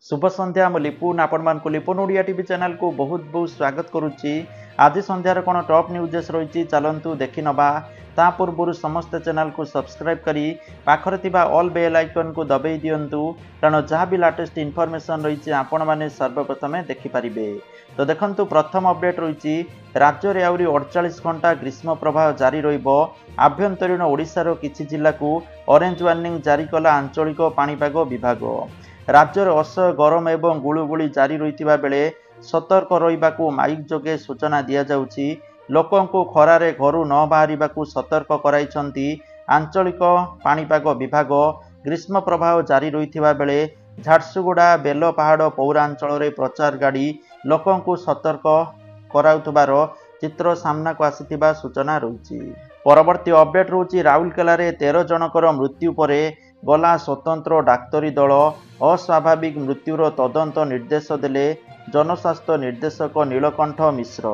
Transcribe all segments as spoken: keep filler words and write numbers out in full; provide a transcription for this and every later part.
शुभ संध्या मु लिपुन आपण मानकु लिपुन ओडिया टीवी चैनल को बहुत बहुत स्वागत करुच्ची। आज संध्यार कौन टॉप न्यूज रही चलतु देखि नबा। ता पूर्व समस्त चैनल को सब्सक्राइब करी पाखरे थिबा ऑल बेल आइकन को दबाई दियंतु, कारण जहाँ भी लेटेस्ट इनफॉरमेशन रही आपण माने सर्वप्रथमे देखि परिबे। तो देखंतु प्रथम अपडेट रही राज्य में आउरी अड़तालीस घंटा ग्रीष्म प्रवाह जारी रहिबो। आभ्यंतरीण ओडिशार किछि जिल्ला को ऑरेंज वार्निंग जारी कला आंचलिक पाणीपाग विभाग। राज्य में असह्य गरम एवं गुळुगुळी जारी रही बेले सतर्क रहिबाकू माइक जोगे सूचना दिया जाउछि। लोकंकु खरारे घरु न बाहरिबाकू सतर्क कराइछंती आंचलिक पाणीपाग विभाग। ग्रीष्म प्रवाह जारी रही बेले झारसुगुड़ा बेलपहाड़ पौरांचल रे प्रचार गाड़ी लोकंकु सतर्क कराउथबार चित्र सामना को आसीथिबा सूचना रही। परवर्ती अपडेट रही राउरकेला रे तेरह जनकर मृत्यु परे गला स्वतंत्र डाक्तरी दल। अस्वाभाविक मृत्युर तदंत निर्देश देले जनस्वास्थ्य निर्देशक नीलकंठ मिश्र।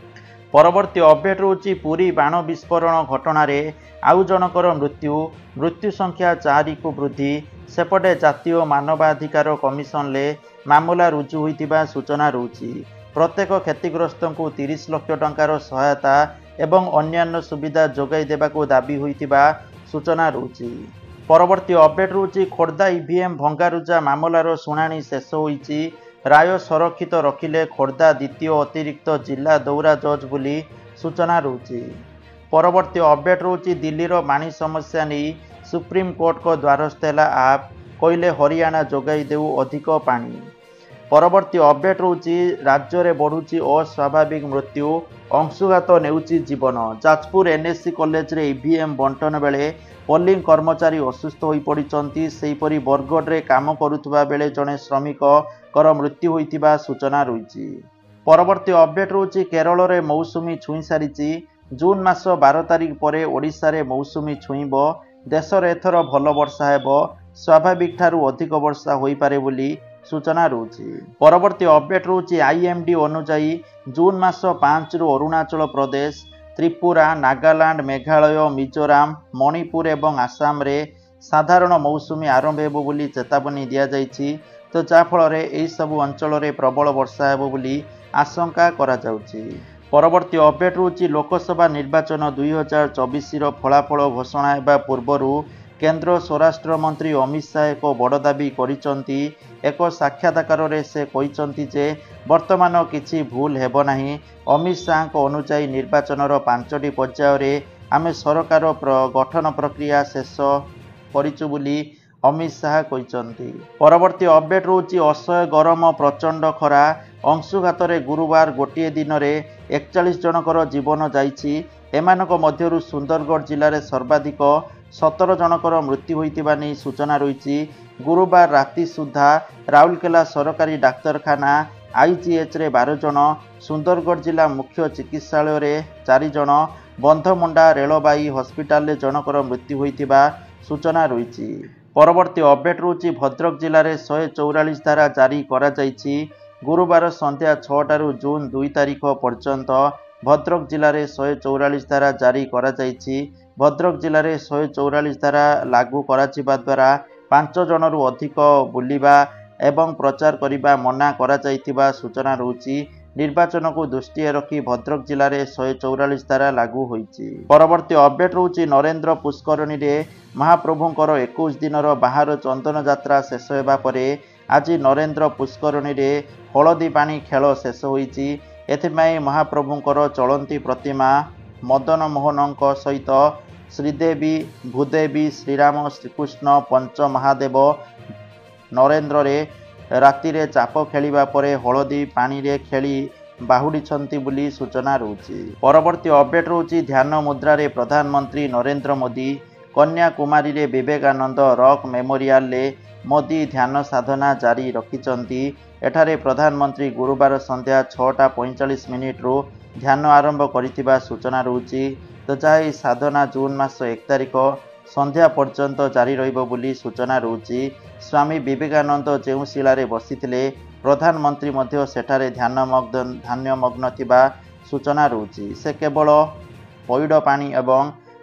परवर्ती अपडेट रही पुरी बाण विस्फोरण घटना रे आउ जनकर मृत्यु मृत्यु संख्या चारि को वृद्धि। सेपटे जातीय मानवाधिकार कमिशन ले मामला रुजु होइतिबा सूचना रही। प्रत्येक क्षतिग्रस्त को तीस लाख टंकार सहायता एवं अन्यान्य सुविधा जोगाई देबाको दाबी होइतिबा सूचना रही। परवर्ती अपडेट रही खोर्धा ईवीएम भंगारुजा मामलार शुणाणी शेष होइछि। राय संरक्षित रखिले खोर्धा द्वितीय अतिरिक्त जिला दौरा जज बोली सूचना रही। परवर्ती अपडेट रही दिल्लीर पानी समस्या नहीं सुप्रीम कोर्ट को द्वारस्थ है आप कहले हरियाणा जोगाई देउ अधिक पानी। परवर्ती अपडेट रही राज्य में बढ़ुची अस्वाभाविक मृत्यु अंशुघात नेउची जीवन। जाजपुर एनएससी कॉलेज रे ईवीएम बंटन बेले पोलिंग कर्मचारी असुस्थ हो पड़ती। सेहीपरि बरगढ़ काम करुवा बेले जड़े श्रमिक कर मृत्यु होइतिबा सूचना रही। परवर्ती अपडेट रही केरल रे मौसुमी छुई सारी। जून मास बारह तारिख पर ओडिशा रे मौसुमी छुईब। देश में एथर भल वर्षा हेब। स्वाभाविक ठारू अधिक वर्षा होई पारे बोली सूचना रही। परवर्ती अपडेट रही आईएमडी अनुजाई जून मास पाँच रु अरुणाचल प्रदेश त्रिपुरा नागालैंड मेघालय मिजोराम मणिपुर एवं आसाम रे साधारण मौसुमी आरंभ हेबो बोली चेतावनी दिया जाइछि। तो जाफल यही सबु अंचल रे प्रबल वर्षा हेबो बोली आशंका करा जाउछि। परवर्ती अपडेट रही लोकसभा निर्वाचन दुई हजार चौबीस फलाफल घोषणा हेबा पूर्वरु केंद्र स्वराष्ट्र मंत्री अमित शाह एक बड़ दाबी करिसंती। एक साक्षात्कार रे से कहिसंती जे वर्तमान किछि भूल हेबो नाही। अमित शाह को अनुसार निर्वाचन पांचटी पर्याय रे आमे सरकार प्र गठन प्रक्रिया शेष करिछु बोली अमित शाह कहिसंती। परवर्ती अपडेट रही असह्य गरम प्रचंड खरा अंशुघात रे गुरुवार गोटे दिन रे एकचालीस जनकर जीवन जाइछि। एमानक मध्यरु सुंदरगढ़ जिले में सर्वाधिक सतर जनकर मृत्यु होइतिबा नै सूचना रही। गुरुवार राति सुधा राउरकेला सरकारी डाक्तरखाना आईजीएच रे बारह जन, सुंदरगढ़ जिला मुख्य चिकित्सालय रे चार जन, बंधमुंडा रेलबाई हॉस्पिटल रे जनकर मृत्यु होइतिबा सूचना रही। परवर्ती अपडेट रही भद्रक जिले में शहे चौरालीस धारा जारी करा जाइछि। गुरुवार संध्या छटारू जून दुई तारिख पर्यंत भद्रक जिले में शहे चौरालीस धारा जारी करा जाइछि। भद्रक जिले में शहे चौरालीस धारा लागू कराजिबा द्वारा पांच जनरू अधिक बुलिबा एवं प्रचार करिबा मना करा जाइतिबा सूचना रही। निर्वाचन को दृष्टि रखी भद्रक जिले में शहे चौरालीस धारा लागू होइछि। परवर्ती अपडेट रही नरेंद्र पुष्करणी रे महाप्रभुंकर इक्कीस दिनर बाहर चंदन यात्रा शेष हेबा परे आज नरेंद्र पुष्करणी रे हलदी पानी खेल शेष होइछि। एथिमाई महाप्रभुंकर चलंती प्रतिमा मदन मोहनक सहित श्रीदेवी भूदेवी श्रीराम श्रीकृष्ण पंच महादेव नरेंद्र रे राति रे चाप खेलिबा परे हलदी पानी रे खेली बाहुड़ी बोली सूचना रही। परवर्ती अपडेट रही ध्यान मुद्रा रे प्रधानमंत्री नरेंद्र मोदी कन्याकुमारी रे विवेकानंद रॉक मेमोरियल ले मोदी ध्यान साधना जारी रखिचंती। एठारे प्रधानमंत्री गुरुवार संध्या छटा पैंचाश मिनिट रु ध्यान आरंभ करितिबा सूचना रही। तो जहाँ साधना जून मास एक तारिख संध्या पर्यंत जारी रहिबो बोली सूचना रही। स्वामी विवेकानंद जो शिलारे बसिथिले प्रधानमंत्री मध्य सेठारे ध्यान मग्न ध्यान मग्न थिबा सूचना रही। से केवल पैड पानी एवं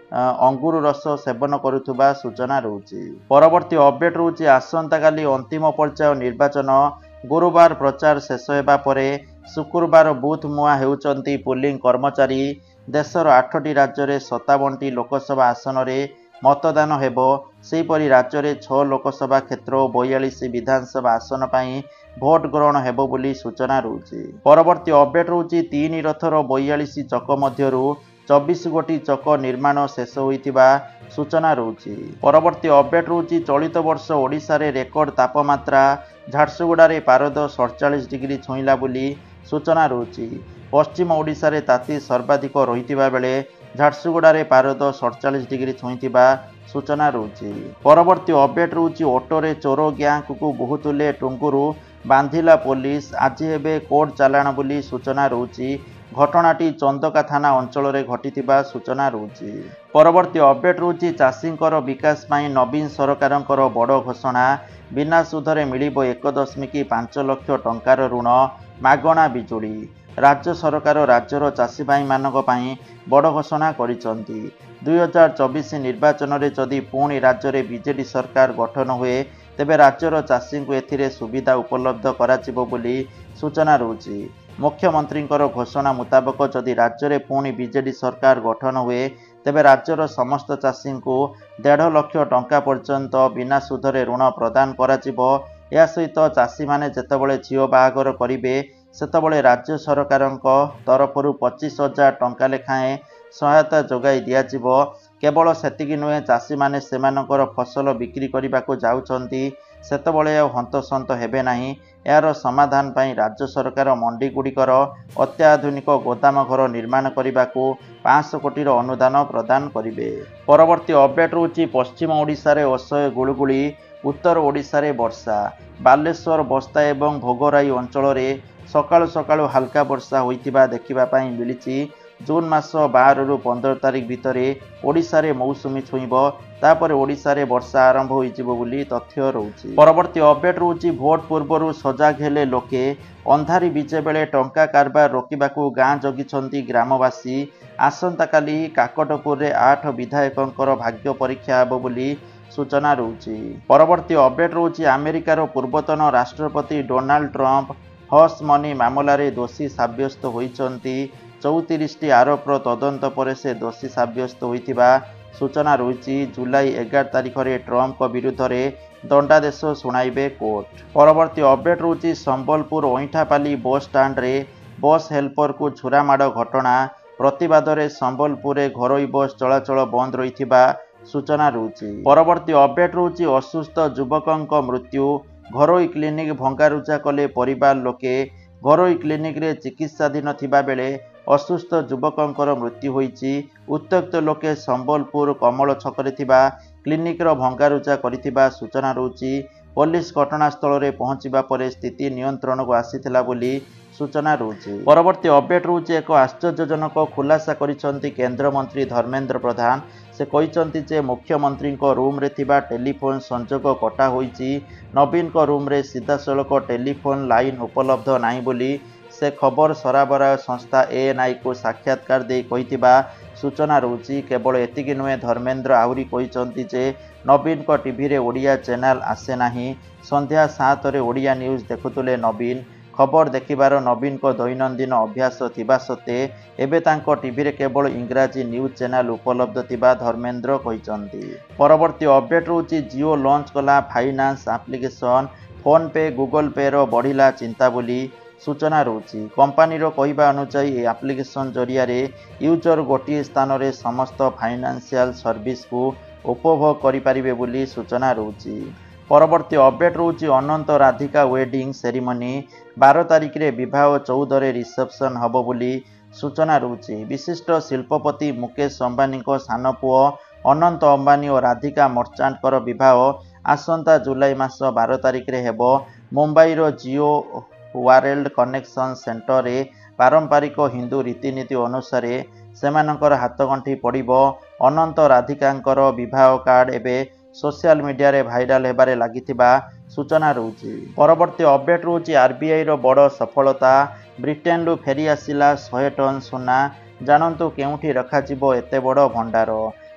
अंगुर रस सेवन करुवा सूचना रहुछि। परवर्ती अपडेट रहुछि आसंता काली अंतिम पर्याय निर्वाचन गुरुवार प्रचार शेष हेबा परे शुक्रवार बूथ मुआ हेउचंती पोलिंग कर्मचारी। देशर आठटी राज्य में सत्तावनटी लोकसभा आसन में मतदान हेबो। सेहीपरि राज्य में छह लोकसभा क्षेत्र और बयालीस विधानसभा आसन पर भोट ग्रहण हेबो बोली सूचना रहुछि। परवर्ती अपडेट रहुछि तीन रथर बयालीस चक मध्यरु चौबीस गोटी चक निर्माण शेष होइतिबा सूचना रहुछि। परवर्ती अपडेट रहुछि चलित वर्ष ओडिशा रे रेकर्ड तापमात्रा झारसुगुड़ा पारद सड़चाश डिग्री छुईला बोली सूचना रहुछि। पश्चिम ओडिशा रे ताती सर्वाधिक रहितिबा बेले झारसुगुड़ा पारद सड़चाश डिग्री छुईतिबा सूचना रहुछि। परवर्ती अपडेट रहुछि ऑटोरे चोर ग्यांग को बहुतुले टुंगुरु बांधिला पुलिस आज हेबे कोर्ट चालाण बोली सूचना रहुछि। घटनाटी चंदका थाना अंचल में घटिथिबा सूचना रहुछि। परवर्ती अपडेट रहुछि चाषींकर विकास पाई नवीन सरकारंकर बड़ घोषणा। बिना सुधरे मिलिबो एक दशमिक पांच लक्ष टंकार ऋण मागणा बिजुली। राज्य सरकार राज्यर चाषी भाई मानक पई बड़ घोषणा करिसंती। दुई हजार चौबीस निर्वाचन में जदि पुणी राज्य में बीजेडी सरकार गठन हुए तेबे राज्यर चाषी को एथिरे सुविधा उपलब्ध कराजिबो बोली सूचना रहुछि। मुख्यमंत्री घोषणा मुताबक जदि राज्य में पुणी बीजेडी सरकार गठन हुए तेबे राज्यर समस्त चाषी को डेढ़ लक्ष टंका पर्यंत बिना सुधरे ऋण प्रदान कराजिबो। या सहित चाषी माने जेतेबेले झियो बाहागर करिवे सेतेबेले राज्य सरकार तरफरु पच्चीस हजार टंका लेखाएं सहायता जोगाई दियाजिबो। केवल सेतिकी नुहे चाषी माने सेमानकर फसल बिक्री करने जाउछंती सेतेबेले हंतसंत हेबे नाही। यार समाधान पाई राज्य सरकार मंडी गुड़िकर अत्याधुनिक गोदाम घर निर्माण करने को पाँच सौ कोटी अनुदान प्रदान करिवे। परवर्ती अपडेट रहुछि पश्चिम ओडिशा रे असह्य गुळुगुळी उत्तर ओडिशा रे वर्षा। बालेश्वर बस्ता एवं भोगराई अंचल में सकाळु सकाळु हल्का वर्षा होइतिबा देखिबा पाई मिलिछि। जून मास बारह रु पंद्रह तारीख भितर ओडिशा रे मौसुमी छुईबो तापर ओडिशा रे वर्षा आरंभ होइजिबो बोली तथ्य रहुछि। परवर्ती अपडेट रहुछि भोट पूर्वरु सजाग हेले लोके अंधारी बीजे बेले टंका कारबार रोकिबाकू गाँ जगिछंती ग्रामवासी। आसंता काली काकटपुर रे आठ विधायकंकर भाग्य परीक्षा हेबो बोली सूचना रहुछि। परवर्ती अपडेट रहुछि अमेरिकार पूर्वतन राष्ट्रपति डोनाल्ड ट्रंप हस मनी मामलार दोषी साब्यस्त होइछंती। चौतीस टी आरोपर तदंत पर से दोषी साब्यस्त होइतिबा सूचना रहुछि। जुलाई एगार तारिख में ट्रंप विरुद्ध में दंडादेश शुणाइबे कोर्ट। परवर्ती अपडेट रहुछि संबलपुर ओइठापाली बस स्टाण्ड रे बस हेल्पर को छुरामाड़ घटना। प्रतिवाद में संबलपुर घरोई बस चलाचल बंद रहिथिबा सूचना रहुछि। परवर्ती अपडेट रहुछि असुस्थ युवकंक मृत्यु। घरोई क्लिनिक भंगारुजा कले परिवार लोके। घरोई क्लिनिक रे चिकित्साधीन थिबा बेले असुस्थ युवकंकर मृत्यु होइछि। उत्त्यक्त लोके संबलपुर कमल छकरे थिबा क्लिनिक रो भंगारुजा करिथिबा सूचना रहुछि। पुलिस घटनास्थल रे पहुंचीबा परे स्थिति नियंत्रण को आसीथिला बोली सूचना रहुछि। परवर्ती अपडेट रहुछि एक आश्चर्यजनक खुलासा करिसंती केंद्र मंत्री धर्मेंद्र प्रधान। से कहिसंती जे मुख्यमंत्री को रूम रे थिबा टेलीफोन संजोग कटा होइछि। नवीन को रूम रे सीधासलख टेलीफोन लाइन उपलब्ध नाही बोली से खबर सराबराह संस्था एएनआई को साक्षात्कार दे कहिथिबा सूचना रहुछि। केवल एतिକି नुहे धर्मेंद्र आहुरी कहिसंती जे नवीन को टीवी रे ओडिया चैनल आसे नाही। संध्या सात रे ओडिया न्यूज देखुतले नवीन। खबर देखिबार नवीन को दैनंदिन अभ्यास थिबा सत्ते एबे तांको टीवी रे केवल इंग्राजी न्यूज चैनल उपलब्ध थिबा धर्मेंद्र कहिसंती। परवर्ती अपडेट रहुछि जियो लॉन्च कला finance application. PhonePe Google Pay रो बढ़िला चिंता बोली सूचना रहुछि। कंपनी रो कहिबा अनुसार ए एप्लिकेशन जरिया रे यूजर गोटे स्थान रे समस्त फाइनेंशियल सर्विस को उपभोग करि परिबे बोली सूचना रहुछि। परवर्ती अपडेट रहुछि अनंत राधिका वेडिंग सेरिमनी। बारह तारिख रे विवाह चौदह रे रिसेप्शन हबो बोली सूचना रहुछि। विशिष्ट शिल्पपति मुकेश अंबानी को सान पुओ अनंत अंबानी और राधिका मर्चांट विवाह आसंता जुलाई मास बारह तारिख रे हेबो। मुंबई रो जियो वार्ल्ड कनेक्शन सेंटर रे पारंपरिक हिंदू रीतिनीति अनुसार सेमानकर हाथगंठी पड़िबो। अनंत राधिकांकर विवाह कार्ड एबे सोशल मीडिया रे भाइराल हेबारे लागिथिबा सूचना रहुछि। परवर्ती अपडेट रहुछि आरबीआई रो बड़ सफलता। ब्रिटेन रु फेरी आसिला सौ टन सोना। जानंतु केउठी रखाजिबो एते बड़ भंडार।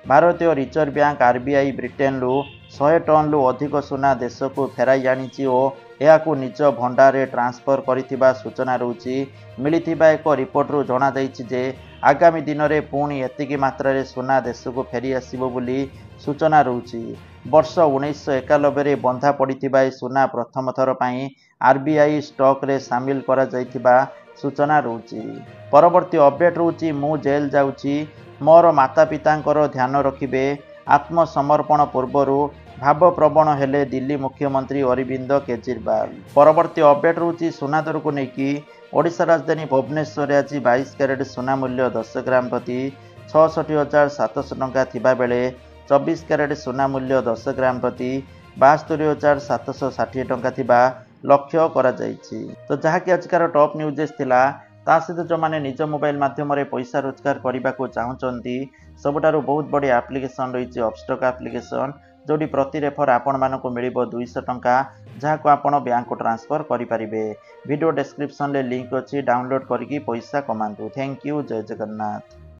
ଭାରତୀୟ ରିଜର୍ଭ ବ୍ୟାଙ୍କ ଆରବିଆଇ ବ୍ରିଟେନରୁ ଶହେ ଟନ୍ରୁ ଅଧିକ ସୁନା ଦେଶକୁ ଫେରାଇ ଆଣିଛି ଓ ଏହାକୁ ନିଜ ଭଣ୍ଡାରରେ ଟ୍ରାନ୍ସଫର କରିଥିବା ସୂଚନା ରହୁଛି। ମିଳିଥିବା ଏକ ରିପୋର୍ଟରୁ ଜଣାଯାଇଛି ଯେ ଆଗାମୀ ଦିନରେ ପୁଣି ଏତିକି ମାତ୍ରାରେ ସୁନା ଦେଶକୁ ଫେରି ଆସିବ ବୋଲି ସୂଚନା ରହୁଛି। ବର୍ଷ ଉଣେଇଶହ ଏକାନବେରେ ବନ୍ଧା ପଡ଼ିଥିବା ଏହି ସୁନା ପ୍ରଥମ ଥର ପାଇଁ ଆରବିଆଇ ଷ୍ଟକରେ ସାମିଲ କରାଯାଇଥିବା ସୂଚନା ରହୁଛି। ପରବର୍ତ୍ତୀ ଅପଡେଟ୍ ରହୁଛି ମୁଁ ଜେଲ୍ ଯାଉଛି, ମୋର ମାତା ପିତାଙ୍କର ଧ୍ୟାନ ରଖିବେ। ଆତ୍ମସମର୍ପଣ ପୂର୍ବରୁ ଭାବପ୍ରବଣ ହେଲେ ଦିଲ୍ଲୀ ମୁଖ୍ୟମନ୍ତ୍ରୀ ଅରବିନ୍ଦ କେଜରିୱାଲ। ପରବର୍ତ୍ତୀ ଅପଡେଟ୍ ରହୁଛି ସୁନା ଦରକୁ ନେଇକି। ଓଡ଼ିଶା ରାଜଧାନୀ ଭୁବନେଶ୍ୱରରେ ଆଜି ବାଇଶ କ୍ୟାରେଟ୍ ସୁନା ମୂଲ୍ୟ ଦଶ ଗ୍ରାମ ପ୍ରତି ଛଅଷଠି ହଜାର ସାତଶହ ଟଙ୍କା ଥିବାବେଳେ ଚବିଶ କ୍ୟାରେଟ୍ ସୁନା ମୂଲ୍ୟ ଦଶ ଗ୍ରାମ ପ୍ରତି ବାସ୍ତରି ହଜାର ସାତଶହ ଷାଠିଏ ଟଙ୍କା ଥିବା ଲକ୍ଷ୍ୟ କରାଯାଇଛି। ତ ଯାହାକି ଆଜିକାର ଟପ୍ ନ୍ୟୁଜେସ୍ ଥିଲା। ତା ସହିତ ଯେଉଁମାନେ ନିଜ ମୋବାଇଲ ମାଧ୍ୟମରେ ପଇସା ରୋଜଗାର କରିବାକୁ ଚାହୁଁଛନ୍ତି, ସବୁଠାରୁ ବହୁତ ବଢ଼ିଆ ଆପ୍ଲିକେସନ୍ ରହିଛି ଅପଷ୍ଟକ୍ ଆପ୍ଲିକେସନ୍, ଯେଉଁଠି ପ୍ରତି ରେଫର ଆପଣମାନଙ୍କୁ ମିଳିବ ଦୁଇଶହ ଟଙ୍କା, ଯାହାକୁ ଆପଣ ବ୍ୟାଙ୍କକୁ ଟ୍ରାନ୍ସଫର କରିପାରିବେ। ଭିଡ଼ିଓ ଡେସ୍କ୍ରିପସନ୍ରେ ଲିଙ୍କ୍ ଅଛି, ଡାଉନଲୋଡ୍ କରିକି ପଇସା କମାନ୍ତୁ। ଥ୍ୟାଙ୍କ ୟୁ, ଜୟ ଜଗନ୍ନାଥ।